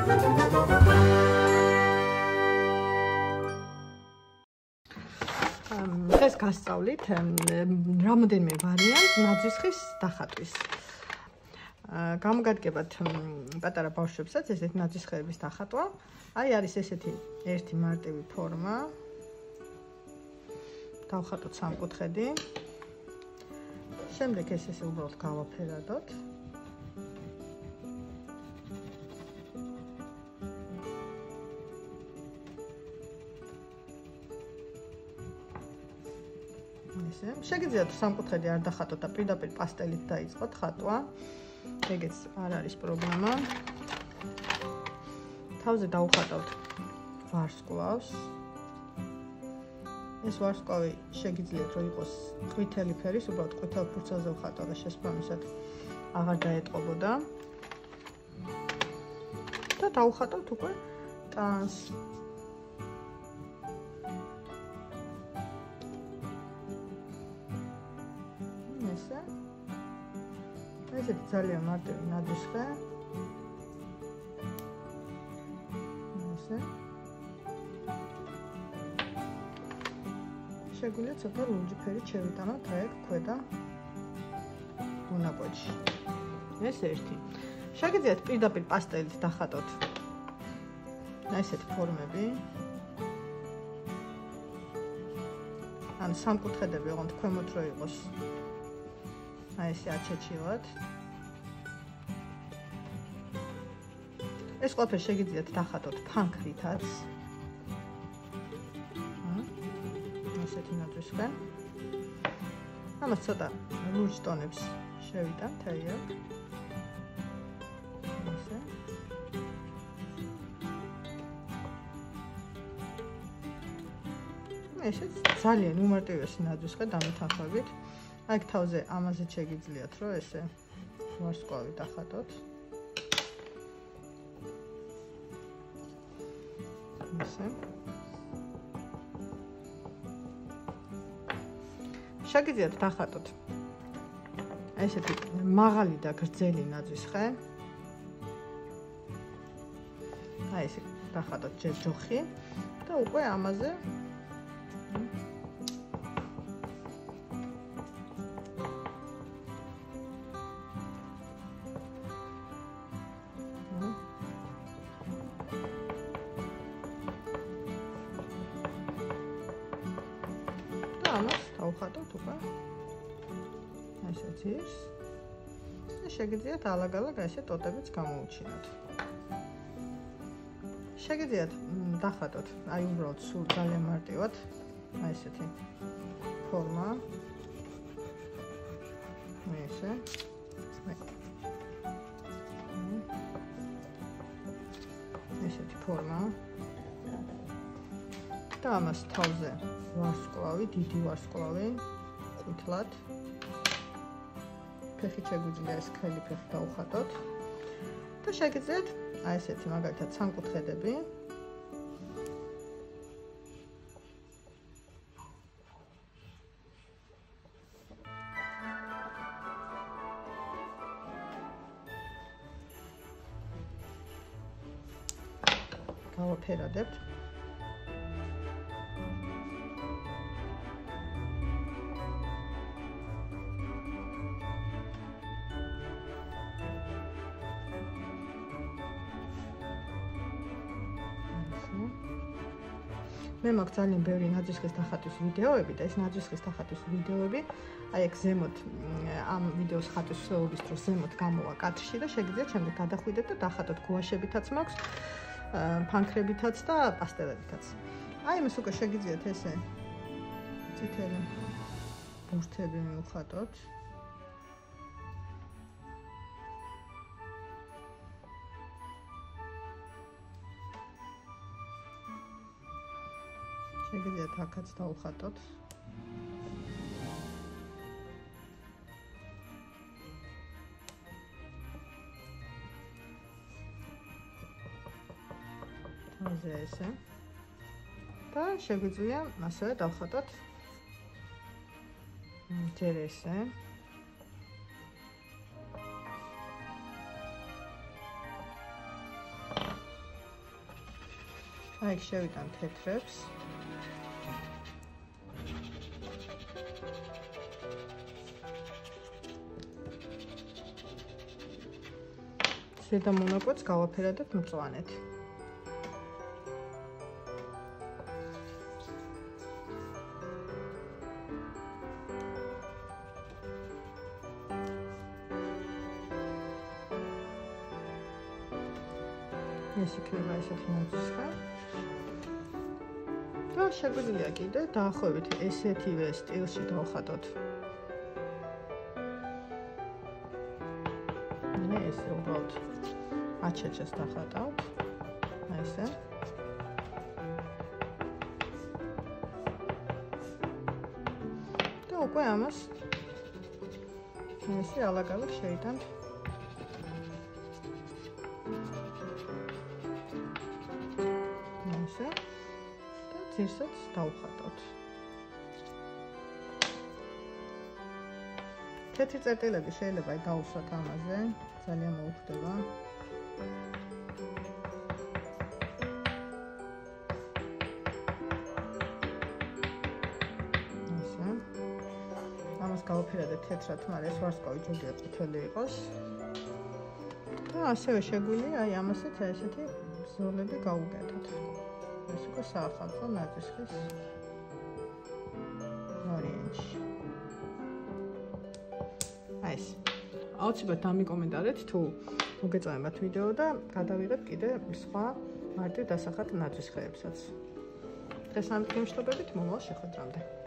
დღეს გასწავლით რამოდენიმე ვარიანტს ნაძვისხის დახატვის. გამოგადგებათ პატარა ბავშვებსაც ესეთი ნაძვისხეების დახატვა. აი არის ესეთი ერთი მარტივი ფორმა. დავხატოთ სამკუთხედი. შემდეგ ეს ესე უბრალოდ გავაფერადოთ. შეგიძლიათ სამკუთხედი არ დახატოთ და პირდაპირ პასტელით დაიწყოთ ხატვა. ეგეც არ არის პრობლემა. თავზე დავხატავთ ვარსკვლავს. ეს ვარსკვლავი შეგიძლიათ რომ იყოს ყვითელი ფერის, უბრალოდ ყვითელ ფურცელზე ვხატავ და შესაბამისად აღარ დაეტყობოდა. და დავხატავთ უკვე ტანს. ესეთი ძალიან მარტივი ნაძვისხე. ესე. შეგვიძლია ცოტა ლურჯი ფერით შევიტანოთ ეგ ქვედა მონაკვეთში. ეს ერთი. შეგიძლიათ პირდაპირ პასტელით დახატოთ ესეთი ფორმები. ან სამკუთხედები ოღონდ ქვემოთ რო იყოს. აი ესე აჩეჩილოთ. ეს ყველაფერი შეგიძლიათ დახატოთ ფანქრითაც. ესეთი ნაძვისხე. ამას ცოტა ლურჯ ტონებს შევიტანთ აი აქ. ესე. ესეც ძალიან უმარტივესი ნაძვისხე დამეთანხმებით. აქ თავზე ამაზე შეგიძლიათ რომ ესე ვარსკვლავი დახატოთ. ესე. შეგიძლიათ დახატოთ ესეთი მაღალი და გრძელი ნაძვისხე. აი ესე დახატოთ ჯოხი და უკვე ამაზე ამას დავხატოთ უკვე ესე ძირს და შეგიძლიათ ალაგ-ალაგ ესე ტოტებიც გამოუჩინოთ. შეგიძლიათ დახატოთ აი უბრალოდ სულ ძალიან მარტივად აი ესეთი ფორმა. ესე. ესეთი ფორმა. და ამას თავზე ვარსკვლავი, დიდი ვარსკვლავი, ყვითლად. ფეხი შეგვიძლია ეს ქელი ფეხი დავხატოთ. და შეგიძლიათ აი ესეთი მაგალითად სამკუთხედები. გავაფერადებთ. მე მაქვს ძალიან ბევრი ნაძვისხის დახატვის ვიდეოები და ეს ნაძვისხის დახატვის ვიდეოები აი აქ ზემოთ ამ ვიდეოს ხატვის მსვლელობის დროს ზემოთ გამოვა კადრში და შეგიძლიათ შემდეგ გადახვიდეთ და დახატოთ გუაშებითაც მაქვს, ფანქრებითაც და პასტელებითაც. აი იმას უკვე შეგიძლიათ ესე წითელი ბურთები მივხატოთ. შეგიძლიათ აქაც დავხატოთ. თავზე ესე. და შეგვიძლია ასევე დავხატოთ ჯერ ესე. აი შევიტან თეთრებს. ზედა მონაკვეთს გავაფერადებ მწვანედ. ეს იქნება ესეთი ნაძისხა. და შეგვიძლია კიდე დაახლოებით ესეთივე სტილში დავხატოთ. ესე უბრალოდ აჩეჩეს დახატავთ. აი ესე. და უკვე ამას ესე ალაგ-ალაგ შეიტანთ. ასე. და ძირსაც დავხატავთ. თეთრი წერტილები შეიძლება დაუსვათ ამაზე, ძალიან მოუხდება. ასე. ამას გავაფერადებ თეთრად, მაგრამ ეს ვარსკვლავი ჯობია წითელი იყოს. და ასევე შეგვიძლია აი ამასაც ესეთი ზოლები გავუკეთოთ. ეს უკვე საახალწლო ნაძისხის ვარიანტი. აი ეს. აუცილებლად დამიკომენტარეთ თუ მოგეწონებათ ვიდეო და გადავიღებ კიდე სხვა მარტივ დასახად ნაძისხეებსაც. დღეს ამ გემშვიდობით მომავალ შეხვედრამდე.